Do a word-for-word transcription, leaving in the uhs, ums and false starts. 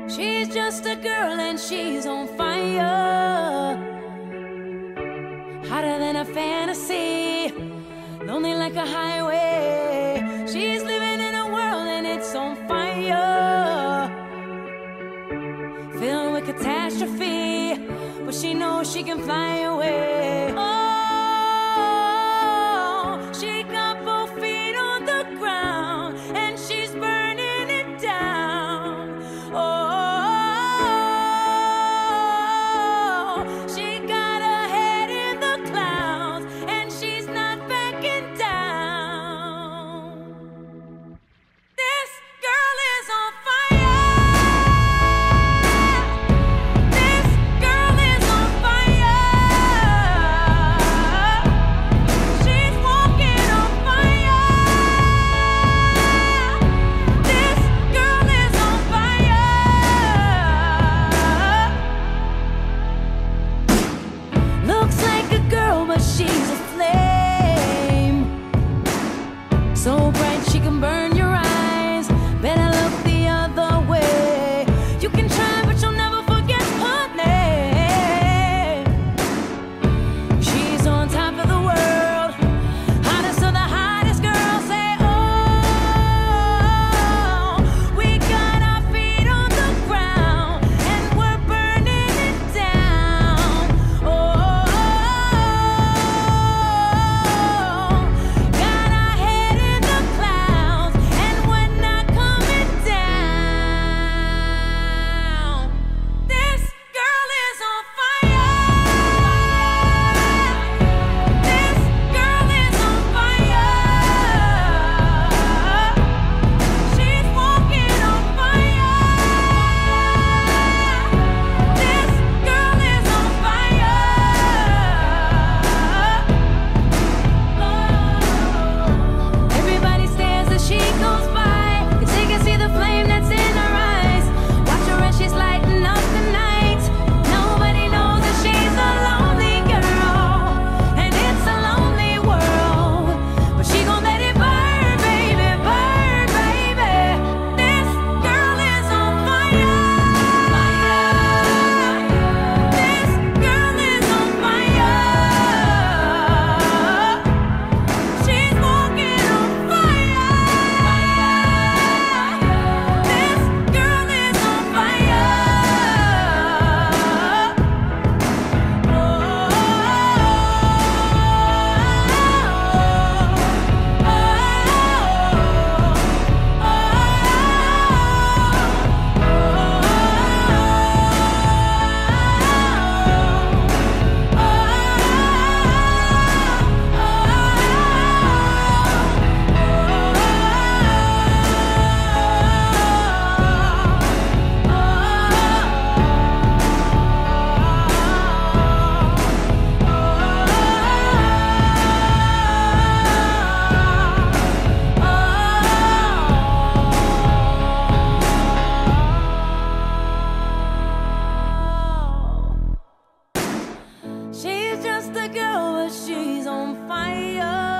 She's just a girl and she's on fire, hotter than a fantasy, lonely like a highway. She's living in a world and it's on fire, filled with catastrophe, but she knows she can fly away. Oh, she got both feet on the ground and she's burning it down. Oh, she got her head in the clouds and she's not backing down. This girl is on fire. This girl is on fire. She's walking on fire. This girl is on fire. Looks like a girl, but she's a flame, so bright she can burn your eyes. Better look the other way. You can try, but you'll never forget her name. She's on top of the world, hottest of the hottest girls. Say, oh, we got our feet on the ground and we're burning it down. Oh, got our head in the clouds and we're not coming down. This girl is on fire. This girl is on fire. She's walking on fire. This girl is on fire. Everybody stares as she goes by, 'cause they can see the flame that's in her eyes. Watch her as she's lighting up the night. Nobody knows that she's a lonely girl, and it's a lonely world. But she gon' let it burn, baby, burn, baby. This girl is on fire. This girl is on fire. She's walking on fire. This girl is on fire. She's just a girl, but she's on fire.